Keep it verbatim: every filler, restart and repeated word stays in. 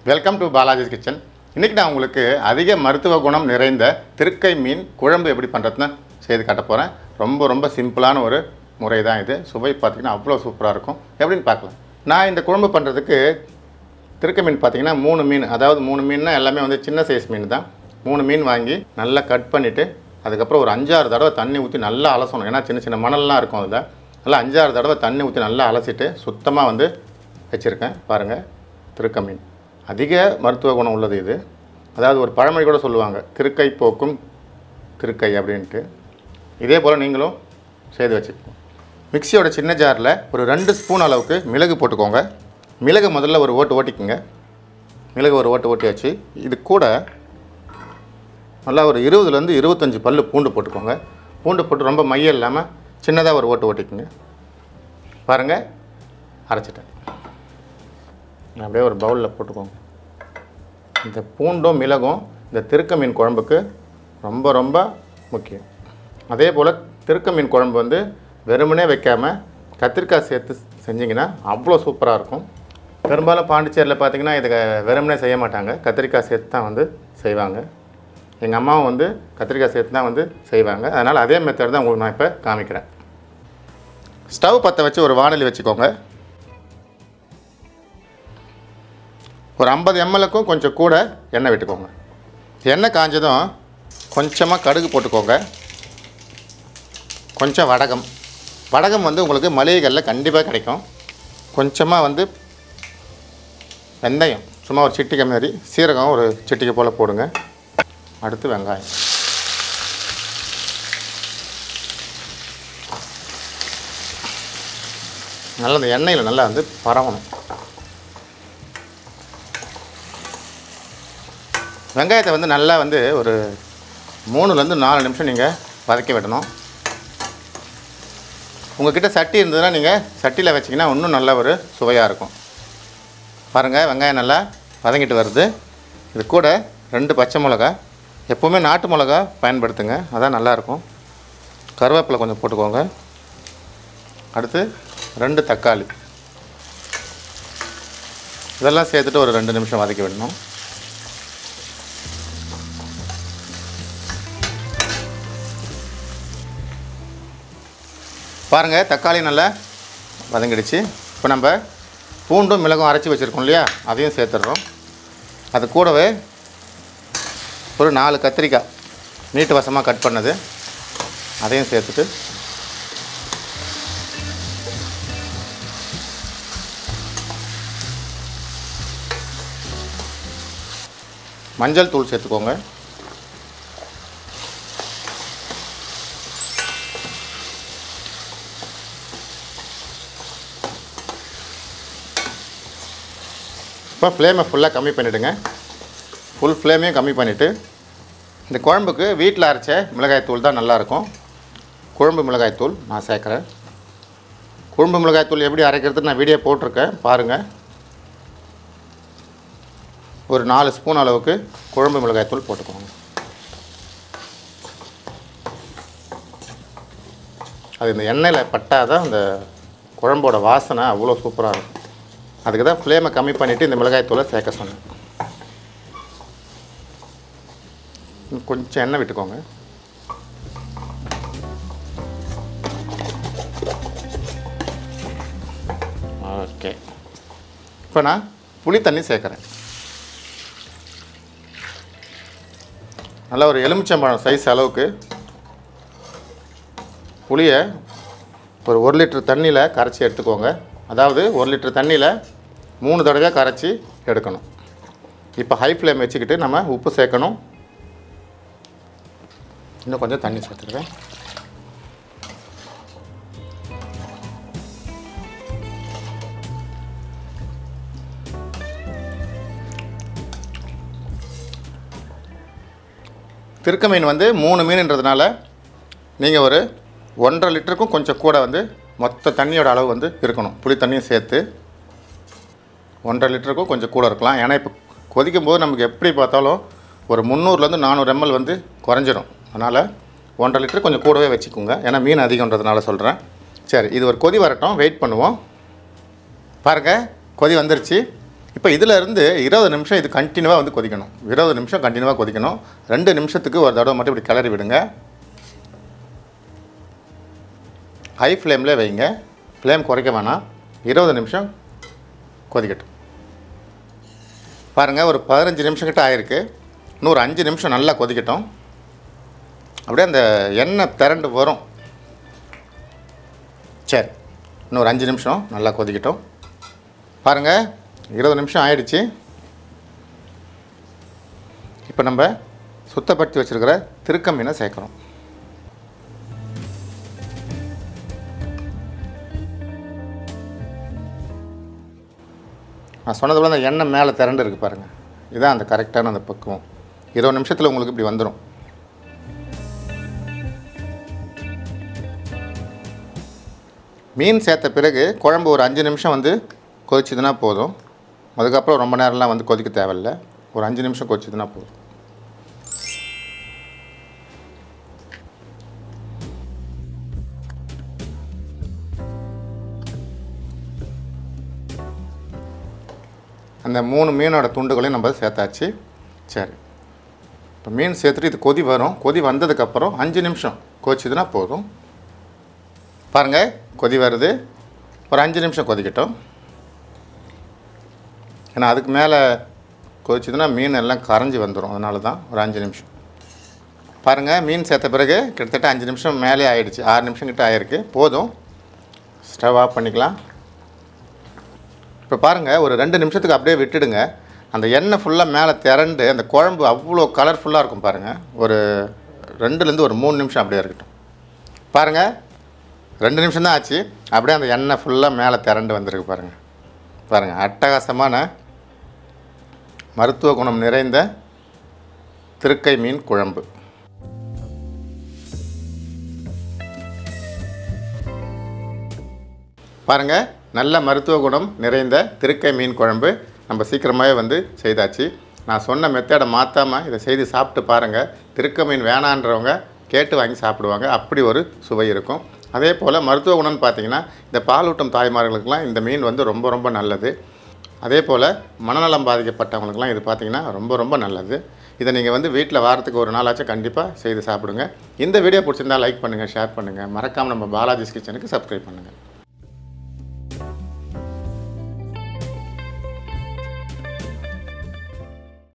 Welcome to Balaji's kitchen. இன்றைக்கி நான் உங்களுக்கு அதிக மருத்துவ குணம் நிறைந்த திருக்கை மீன் குழம்பு எப்படி பண்ணுறதுன்னு செய்து காட்ட போகிறேன். ரொம்ப ரொம்ப சிம்பிளான ஒரு முறை தான் இது. சுவை பார்த்திங்கன்னா அவ்வளோ சூப்பராக இருக்கும். எப்படின்னு பார்க்கலாம். நான் இந்த குழம்பு பண்ணுறதுக்கு திருக்கை மீன் பார்த்திங்கன்னா மூணு மீன், அதாவது மூணு மீன்னா எல்லாமே வந்து சின்ன சைஸ் மீன் தான். மூணு மீன் வாங்கி நல்லா கட் பண்ணிவிட்டு அதுக்கப்புறம் ஒரு அஞ்சாறு தடவை தண்ணி ஊற்றி நல்லா அலசணும். ஏன்னா சின்ன சின்ன மணல்லாம் இருக்கும். அதில் நல்லா அஞ்சாறு தடவை தண்ணி ஊற்றி நல்லா அலசிட்டு சுத்தமாக வந்து வச்சுருக்கேன். பாருங்கள், திருக்கை மீன் அதிக மருத்துவ குணம் உள்ளது இது. அதாவது ஒரு பழமொழி கூட சொல்லுவாங்க, திருக்கை போக்கும் திருக்கை அப்படின்ட்டு. இதே போல் நீங்களும் செய்து வச்சுக்கோங்க. மிக்சியோட சின்ன ஜாரில் ஒரு ரெண்டு ஸ்பூன் அளவுக்கு மிளகு போட்டுக்கோங்க. மிளகு முதல்ல ஒரு ஓட்டு ஓட்டிக்குங்க. மிளகு ஒரு ஓட்டு ஓட்டி வச்சு இது கூட நல்லா ஒரு இருபதுலேருந்து இருபத்தஞ்சி பல் பூண்டு போட்டுக்கோங்க. பூண்டு போட்டு ரொம்ப மையம் இல்லாமல் சின்னதாக ஒரு ஓட்டு ஓட்டிக்குங்க. பாருங்கள், அரைச்சிட்டேன். அப்படியே ஒரு பவுலில் போட்டுக்கோங்க. இந்த பூண்டும் மிளகும் இந்த திருக்கை மீன் குழம்புக்கு ரொம்ப ரொம்ப முக்கியம். அதே போல் திருக்கை மீன் குழம்பு வந்து வெறுமனே வைக்காமல் கத்திரிக்காய் சேர்த்து செஞ்சிங்கன்னா அவ்வளோ சூப்பராக இருக்கும். பெரும்பாலும் பாண்டிச்சேரியில் பார்த்திங்கன்னா இதை வெறுமனே செய்ய மாட்டாங்க, கத்திரிக்காய் சேர்த்து தான் வந்து செய்வாங்க. எங்கள் அம்மாவும் வந்து கத்திரிக்காய் சேர்த்து தான் வந்து செய்வாங்க. அதனால் அதே மெத்தட் தான் உங்களுக்கு நான் இப்போ காமிக்கிறேன். ஸ்டவ் பற்ற வச்சு ஒரு வாணலி வச்சுக்கோங்க. ஒரு ஐம்பது எம்எல்லுக்கும் கொஞ்சம் கூட எண்ணெய் விட்டுக்கோங்க. எண்ணெய் காஞ்சதும் கொஞ்சமாக கடுகு போட்டுக்கோங்க. கொஞ்சம் வடகம். வடகம் வந்து உங்களுக்கு மளிகைகளில் கண்டிப்பாக கிடைக்கும். கொஞ்சமாக வந்து வெந்தயம், சும்மா ஒரு சிட்டிகை மாதிரி, சீரகம் ஒரு சிட்டிகை போல் போடுங்க. அடுத்து வெங்காயம். நல்லா அந்த எண்ணெயில் நல்லா வந்து பரவணும். வெங்காயத்தை வந்து நல்லா வந்து ஒரு மூணுலேருந்து நாலு நிமிஷம் நீங்கள் வதக்கி விடணும். உங்கள்கிட்ட சட்டி இருந்ததுன்னா நீங்கள் சட்டியில் வச்சிங்கன்னா இன்னும் நல்ல ஒரு சுவையாக இருக்கும். பாருங்கள், வெங்காயம் நல்லா வதங்கிட்டு வருது. இது கூட ரெண்டு பச்சை மிளகா, எப்போவுமே நாட்டு மிளகா பயன்படுத்துங்க, அதான் நல்லாயிருக்கும். கருவேப்பிலை கொஞ்சம் போட்டுக்கோங்க. அடுத்து ரெண்டு தக்காளி, இதெல்லாம் சேர்த்துட்டு ஒரு ரெண்டு நிமிஷம் வதக்கி விடணும். பாருங்கள், தக்காளி நல்லா வதங்கிடுச்சு. இப்போ நம்ம பூண்டும் மிளகும் அரைச்சி வச்சுருக்கோம் இல்லையா, அதையும் சேர்த்துடுறோம். அது கூடவே ஒரு நாலு கத்திரிக்காய் நீட்டு வசமாக கட் பண்ணது அதையும் சேர்த்துட்டு மஞ்சள் தூள் சேர்த்துக்கோங்க. இப்போ ஃப்ளேமை ஃபுல்லாக கம்மி பண்ணிவிடுங்க. ஃபுல் ஃப்ளேமையும் கம்மி பண்ணிவிட்டு இந்த குழம்புக்கு வீட்டில் அரைச்ச மிளகாய்த்தூள் தான் நல்லாயிருக்கும். குழம்பு மிளகாய்த்தூள் நான் சேர்க்குறேன். குழம்பு மிளகாய்த்தூள் எப்படி அரைக்கிறதுன்னு நான் வீடியோ போட்டிருக்கேன், பாருங்கள். ஒரு நாலு ஸ்பூன் அளவுக்கு குழம்பு மிளகாய்த்தூள் போட்டுக்கோங்க. அது இந்த எண்ணெயில் பட்டால் தான் இந்த குழம்போட வாசனை அவ்வளோ சூப்பராக இருக்கும். அதுக்கு தான் ஃப்ளேமை கம்மி பண்ணிவிட்டு இந்த மிளகாய்த்தூளை சேர்க்க சொன்னேன். கொஞ்சம் எண்ணெய் விட்டுக்கோங்க. ஓகே, இப்போ நான் புளி தண்ணி சேர்க்குறேன். நல்லா ஒரு எலுமிச்சம்பழம் சைஸ் அளவுக்கு புளியை ஒரு ஒரு லிட்டர் தண்ணியில் கரைச்சி எடுத்துக்கோங்க. அதாவது ஒரு லிட்டர் தண்ணியில் மூணு தடவையாக கரைச்சி எடுக்கணும். இப்போ ஹை ஃப்ளேம் வச்சுக்கிட்டு நம்ம உப்பு சேர்க்கணும். இன்னும் கொஞ்சம் தண்ணி சேர்த்துருவேன். திருக்கை மீன் வந்து மூணு மீன்ன்றதுனால நீங்கள் ஒரு ஒன்றரை லிட்டருக்கும் கொஞ்சம் கூட வந்து மொத்த தண்ணியோட அளவு வந்து இருக்கணும். புளி தண்ணியும் சேர்த்து ஒன்றரை லிட்டருக்கும் கொஞ்சம் கூட இருக்கலாம். ஏன்னா இப்போ கொதிக்கும் போது நமக்கு எப்படி பார்த்தாலும் ஒரு முந்நூறுலேருந்து நானூறு எம்எல் வந்து குறைஞ்சிடும். அதனால் ஒன்றரை லிட்டர் கொஞ்சம் கூடவே வச்சுக்கோங்க. ஏன்னா மீன் அதிகன்றதுனால சொல்கிறேன். சரி, இது ஒரு கொதி வரட்டும், வெயிட் பண்ணுவோம். பாருங்கள், கொதி வந்துருச்சு. இப்போ இதில் இருந்து இருபது நிமிஷம் இது கண்டினியூவாக வந்து கொதிக்கணும். இருபது நிமிஷம் கண்டினியூவாக கொதிக்கணும். ரெண்டு நிமிஷத்துக்கு ஒரு தடவை மட்டும் இப்படி கிளறி விடுங்க. ஹை ஃப்ளேமில் வைங்க, ஃப்ளேம் குறைக்க வேணாம். இருபது நிமிஷம் கொதிக்கட்டும். பாருங்கள், ஒரு பதினஞ்சு நிமிஷம் கிட்ட ஆயிருக்கு. இன்னொரு அஞ்சு நிமிஷம் நல்லா கொதிக்கட்டும். அப்படியே அந்த எண்ணெய் திரண்டு வரும். சரி, இன்னொரு அஞ்சு நிமிஷம் நல்லா கொதிக்கட்டும். பாருங்கள், இருபது நிமிஷம் ஆயிடுச்சு. இப்போ நம்ம சுத்தப்படுத்தி வச்சுருக்கிற திருக்க மீனை சேர்க்குறோம். நான் சொன்னது போல் அந்த எண்ணெய் மேலே திரண்டு இருக்குது பாருங்கள். இதுதான் அந்த கரெக்டான அந்த பக்குவம். இருபது நிமிஷத்தில் உங்களுக்கு இப்படி வந்துடும். மீன் சேர்த்த பிறகு குழம்பு ஒரு அஞ்சு நிமிஷம் வந்து கொதிச்சதுன்னா போதும். அதுக்கப்புறம் ரொம்ப நேரம்லாம் வந்து கொதிக்க தேவையில்லை. ஒரு அஞ்சு நிமிஷம் கொதிச்சதுன்னா போதும். அந்த மூணு மீனோட துண்டுகளையும் நம்ம சேர்த்தாச்சு. சரி, இப்போ மீன் சேர்த்துட்டு இது கொதி வரும். கொதி வந்ததுக்கப்புறம் அஞ்சு நிமிஷம் கொதிச்சதுன்னா போதும். பாருங்கள், கொதி வருது. ஒரு அஞ்சு நிமிஷம் கொதிக்கட்டும். ஏன்னா அதுக்கு மேலே கொதிச்சதுன்னா மீன் எல்லாம் கரைஞ்சி வந்துடும். அதனால தான் ஒரு அஞ்சு நிமிஷம். பாருங்கள், மீன் சேர்த்த பிறகு கிட்டத்தட்ட அஞ்சு நிமிஷம் மேலே ஆகிடுச்சு. ஆறு நிமிஷம் கிட்ட ஆகிருக்கு. போதும். ஸ்டவ் ஆஃப் பண்ணிக்கலாம். இப்போ பாருங்கள், ஒரு ரெண்டு நிமிஷத்துக்கு அப்படியே விட்டுடுங்க. அந்த எண்ணெய் ஃபுல்லாக மேலே திரண்டு அந்த குழம்பு அவ்வளோ கலர்ஃபுல்லாக இருக்கும். பாருங்கள், ஒரு ரெண்டுலேருந்து ஒரு மூணு நிமிஷம் அப்படியே இருக்கட்டும். பாருங்கள், ரெண்டு நிமிஷம் தான் ஆச்சு. அப்படியே அந்த எண்ணெய் ஃபுல்லாக மேலே திரண்டு வந்திருக்கு. பாருங்கள் பாருங்கள் அட்டகாசமான மருத்துவ குணம் நிறைந்த திருக்கை மீன் குழம்பு. பாருங்கள், நல்ல மருத்துவ குணம் நிறைந்த திருக்கை மீன் குழம்பு நம்ம சீக்கிரமாகவே வந்து செய்தாச்சு. நான் சொன்ன மெத்தடை மாற்றாமல் இதை செய்து சாப்பிட்டு பாருங்கள். திருக்கை மீன் வேணான்றவங்க கேட்டு வாங்கி சாப்பிடுவாங்க. அப்படி ஒரு சுவை இருக்கும். அதே போல் மருத்துவ குணம்னு பார்த்திங்கன்னா இந்த பாலூட்டும் தாய்மார்களுக்கெலாம் இந்த மீன் வந்து ரொம்ப ரொம்ப நல்லது. அதே போல் மனநலம் பாதிக்கப்பட்டவங்களுக்கெலாம் இது பார்த்திங்கன்னா ரொம்ப ரொம்ப நல்லது. இதை நீங்கள் வந்து வீட்டில் வாரத்துக்கு ஒரு நாளாச்சும் கண்டிப்பாக செய்து சாப்பிடுங்க. இந்த வீடியோ பிடிச்சிருந்தால் லைக் பண்ணுங்கள், ஷேர் பண்ணுங்கள். மறக்காமல் நம்ம பாலாஜிஸ் கிச்சனுக்கு சப்ஸ்கிரைப் பண்ணுங்கள்.